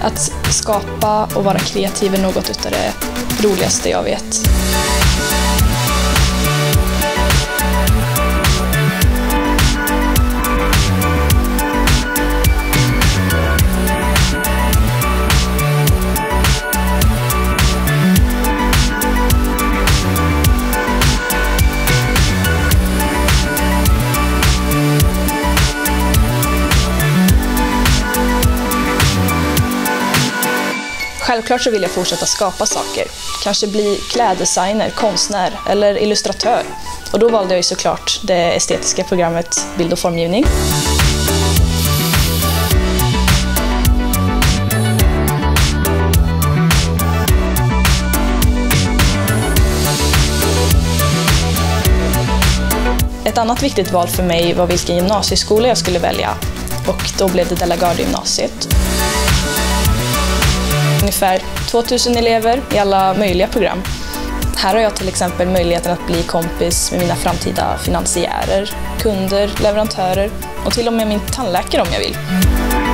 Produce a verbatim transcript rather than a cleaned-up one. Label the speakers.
Speaker 1: Att skapa och vara kreativ är något utav det roligaste jag vet. Självklart så vill jag fortsätta skapa saker. Kanske bli kläddesigner, konstnär eller illustratör. Och då valde jag ju såklart det estetiska programmet bild- och formgivning. Ett annat viktigt val för mig var vilken gymnasieskola jag skulle välja. Och då blev det De la Garde-gymnasiet. Ungefär tvåtusen elever i alla möjliga program. Här har jag till exempel möjligheten att bli kompis med mina framtida finansiärer, kunder, leverantörer och till och med min tandläkare om jag vill.